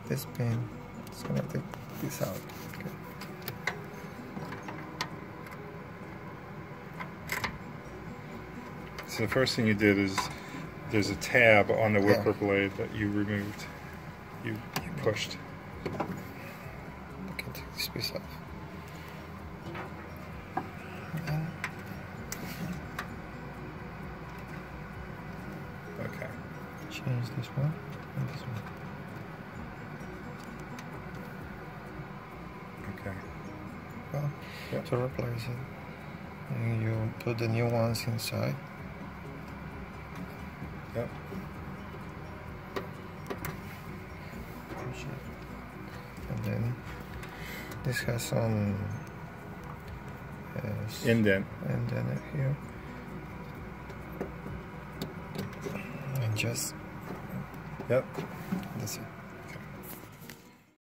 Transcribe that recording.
this pin. It's gonna take this out. Okay. So the first thing you did is there's a tab on the whipper blade that you removed. You pushed. Okay, take this piece off. Okay. Change this one and this one. Okay. Well, to replace it, and you put the new ones inside. Yep. And then this has some indent here, and just